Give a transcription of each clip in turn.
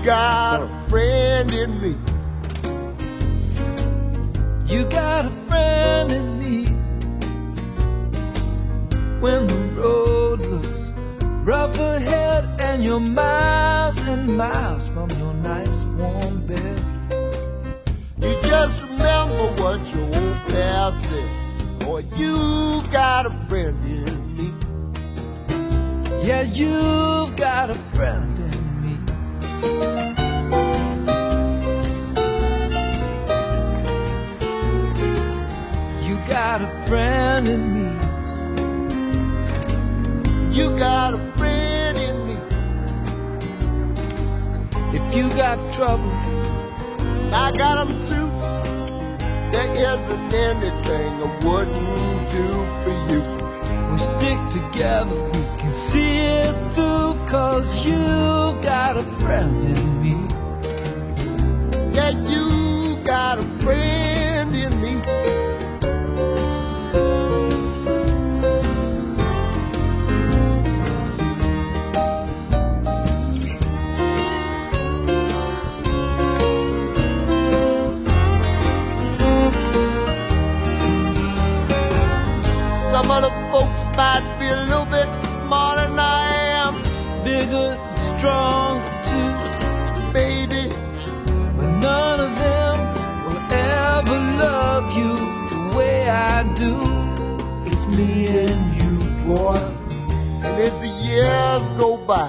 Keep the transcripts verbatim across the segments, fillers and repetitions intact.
got a friend in me. You got a friend in me. When the road looks rough ahead and you're miles and miles from your nice warm bed, you just remember what your old past said. Boy, you got a friend in me. Yeah, you've got a friend in me. You got a friend in me. You got a friend in me. If you got troubles, I got them too. There isn't anything I wouldn't do for you. if we stick together, we can see it through. 'Cause you've got a friend in me. Yeah, you got a friend in me. Some of the folks might be a little bit smarter than I am, Bigger and stronger too, baby. but none of them will ever love you the way I do. It's me and you, boy. And as the years go by,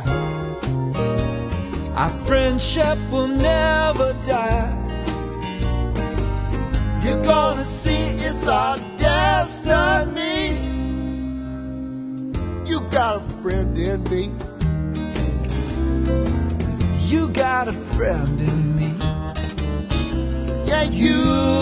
Our friendship will never die. you're gonna see it's our destiny. You got a friend in me. You got a friend in me. Yeah, you